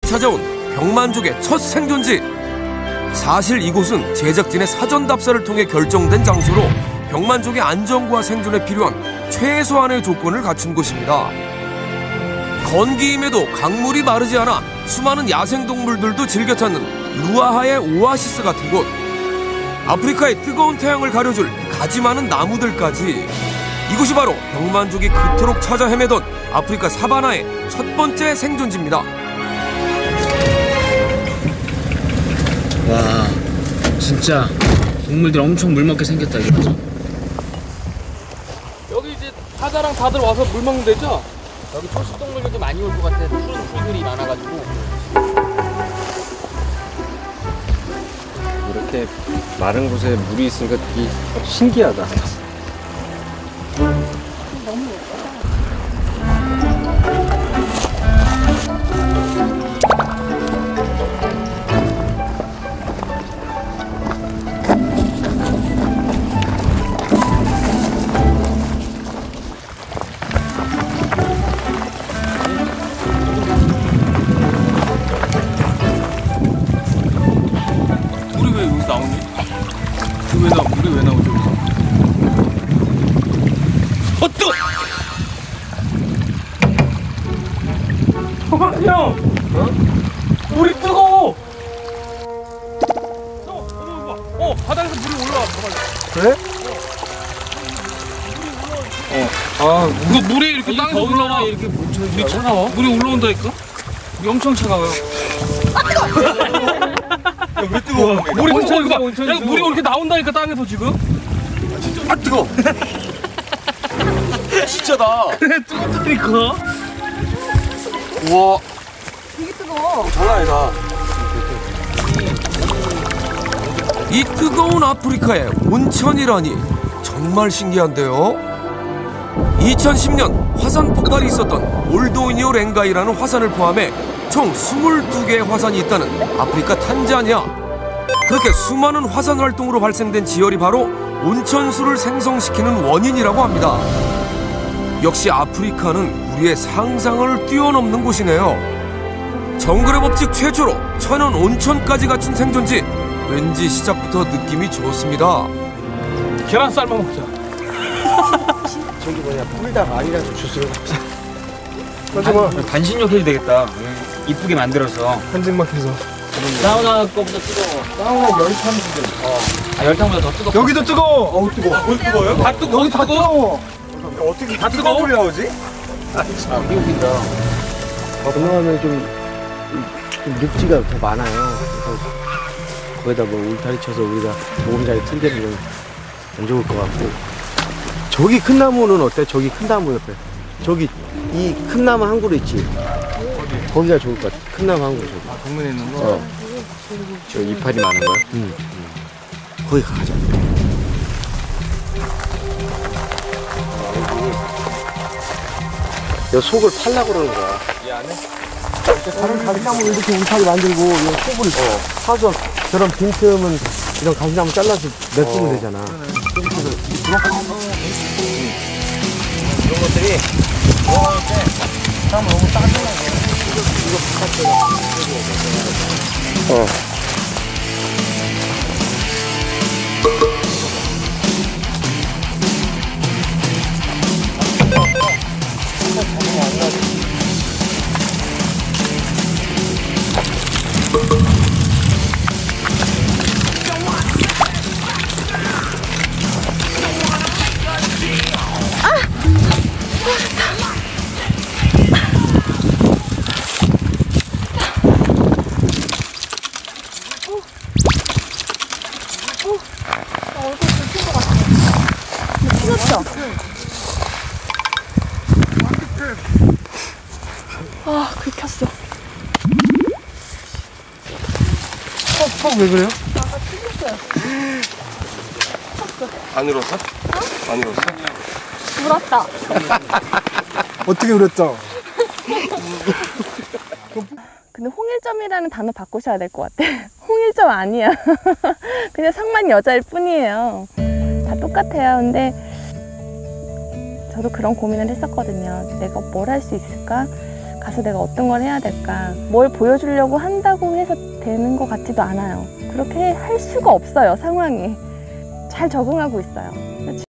찾아온 병만족의 첫 생존지. 사실 이곳은 제작진의 사전 답사를 통해 결정된 장소로 병만족의 안전과 생존에 필요한 최소한의 조건을 갖춘 곳입니다. 건기임에도 강물이 마르지 않아 수많은 야생동물들도 즐겨 찾는 루아하의 오아시스 같은 곳. 아프리카의 뜨거운 태양을 가려줄 가지 많은 나무들까지. 이곳이 바로 병만족이 그토록 찾아 헤매던 아프리카 사바나의 첫 번째 생존지입니다. 와, 진짜 동물들 엄청 물먹게 생겼다 이거. 여기 이제 사자랑 다들 와서 물 먹는 데죠? 여기 초식동물들도 많이 올 것 같아. 푸른 풀들이 많아가지고. 이렇게 마른 곳에 물이 있으니까 되게 신기하다. 너무 예쁘다. 물이 왜 여기서 나오니? 물이 왜 나오지? 헛뜨! 형! 물이 뜨거워! 바닥에서 물이 올라와. 그래? 아, 물이 이렇게 땅에서 올라와. 이렇게 물이 차가워? 물이 올라온다니까? 물이 엄청 차가워요. 왜 뜨거워? 물이 엄청 봐. 야, 물이 이렇게 나온다니까 땅에서 지금? 아, 뜨거워. 진짜다. 그래, 뜨겁다니까. 우와, 되게 뜨거워. 장난 아니다. 이 뜨거운 아프리카에 온천이라니 정말 신기한데요. 2010년 화산 폭발이 있었던 올도이니오 랭가이라는 화산을 포함해 총 22개의 화산이 있다는 아프리카 탄자니아. 그렇게 수많은 화산 활동으로 발생된 지열이 바로 온천수를 생성시키는 원인이라고 합니다. 역시 아프리카는 우리의 상상을 뛰어넘는 곳이네요. 정글의 법칙 최초로 천연 온천까지 갖춘 생존지. 왠지 시작부터 느낌이 좋습니다. 계란 삶아 먹자. 저기 뭐냐, 풀다가 아니라서 주스를 반신욕 해도 되겠다. 이쁘게 만들어서. 한증막해서. 사우나 거보다 뜨거워. 사우나 열탕수들. 아, 열탕보다 더 뜨겁다. 여기도 뜨거워. 어우, 뜨거워. 뭘 뜨거워요? 다 뜨거워. 여기 다 뜨거워. 어떻게 다 뜨거워? 물이 나오지? 아니, 참. 미국이다. 건너가면 좀 늪지가 더 많아요. 그래서 거기다 뭐 울타리 쳐서 우리가 보금자리 튼 데를 좀 안 좋을 것 같고. 저기 큰 나무는 어때? 저기 큰 나무 옆에. 저기 이 큰 나무 한 그루 있지? 거기가 좋을 것 같아. 큰 나무 한 그루 저기. 아, 정면에 있는 거? 저 이파리 많은 거야? 응. 거기 가자. 여 속을 팔려고 그러는 거야. 이 안에? 다른 가지나무 이렇게 울타리 만들고 이 속을 사서 저런 빈틈은 이런 가지나무 잘라서 냅두면 되잖아. 이런 것들이 들어갈 때 사람 너무 따뜻하게 이거 바깥에다 아, 긁혔어. 왜 그래요? 아까 튀겼어요. 안 울었어? 안 울었어? 울었다. 어떻게 울었죠? 근데 홍일점이라는 단어 바꾸셔야 될 것 같아. 홍일점 아니야. 그냥 상만 여자일 뿐이에요. 다 똑같아요. 근데 저도 그런 고민을 했었거든요. 내가 뭘 할 수 있을까? 가서 내가 어떤 걸 해야 될까, 뭘 보여주려고 한다고 해서 되는 것 같지도 않아요. 그렇게 할 수가 없어요. 상황이 잘 적응하고 있어요.